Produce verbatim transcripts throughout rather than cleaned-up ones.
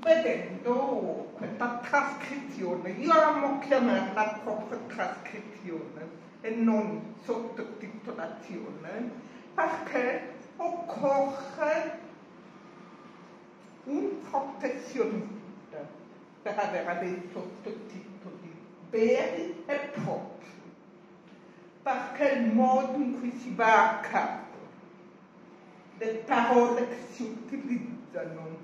vedendo questa trascrizione, io amo chiamarla proprio trascrizione e non sottotitolazione, perché occorre un professionista per avere dei sottotitoli veri e propri, perché il modo in cui si va a capo, le parole che si utilizzano,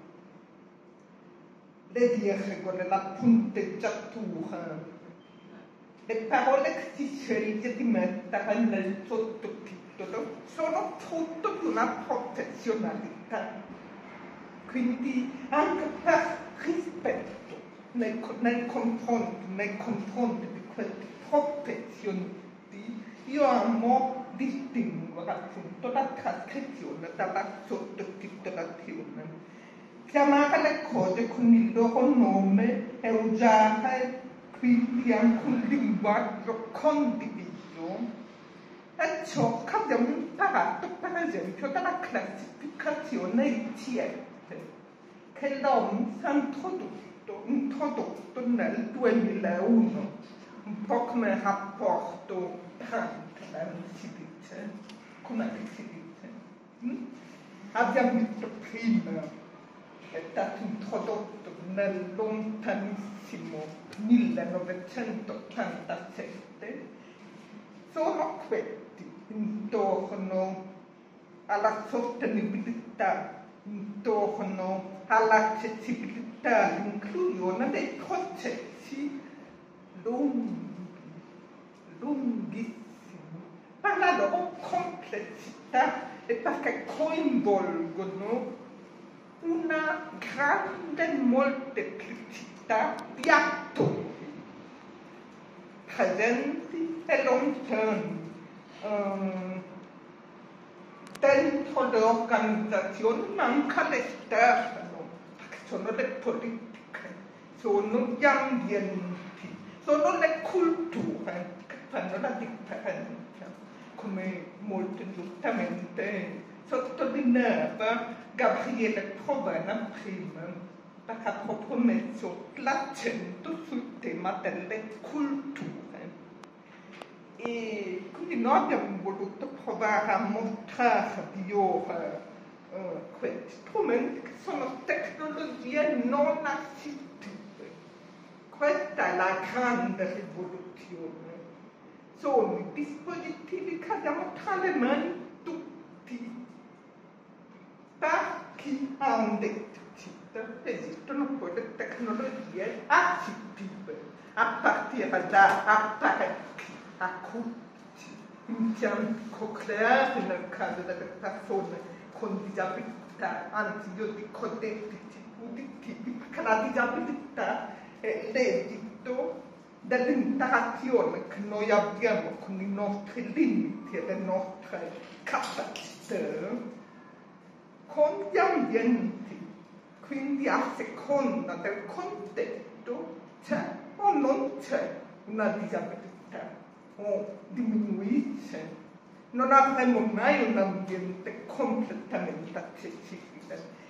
le virgole, la punteggiatura, le parole che si sceglie di mettere nel sottotitolo sono frutto di una professionalità. Quindi anche per rispetto nei, nei, confronti, nei confronti di questi professionisti, io amo distinguere appunto la trascrizione dalla sottotitolazione. Chiamare le cose con il loro nome e usare quindi anche un linguaggio condiviso è ciò che abbiamo imparato per esempio dalla classificazione I C F che l'O M S ha introdotto, introdotto nel duemilauno, un po' come rapporto Brundtland si dice, come si dice? Mm? Abbiamo visto prima è stato introdotto nel lontanissimo millenovecentottantasette, sono questi intorno alla sostenibilità, intorno all'accessibilità, all'inclusione dei processi lunghi, lunghissimi, per la loro complessità e perché coinvolgono una grande molteplicità di attori presenti e lontani um, dentro le organizzazioni ma anche all'esterno, perché sono le politiche, sono gli ambienti, sono le culture che fanno la differenza, come molto giustamente sottolineava Gabriele Provena prima, perché ha proprio messo l'accento sul tema delle culture. E quindi noi abbiamo voluto provare a mostrarvi ora uh, questi strumenti che sono tecnologie non assistive. Questa è la grande rivoluzione. Sono i dispositivi che abbiamo tra le mani tutti. Per chi ha un deficit esistono poi le tecnologie assistive, a partire da apparecchi acustici, impianti cocleari nel caso delle persone con disabilità, anzi io dico deficit uditivi, perché la disabilità è l'esito dell'interazione che noi abbiamo con i nostri limiti e le nostre capacità con gli ambienti, quindi a seconda del contesto c'è o non c'è una disabilità, o diminuisce. Non avremo mai un ambiente completamente accessibile.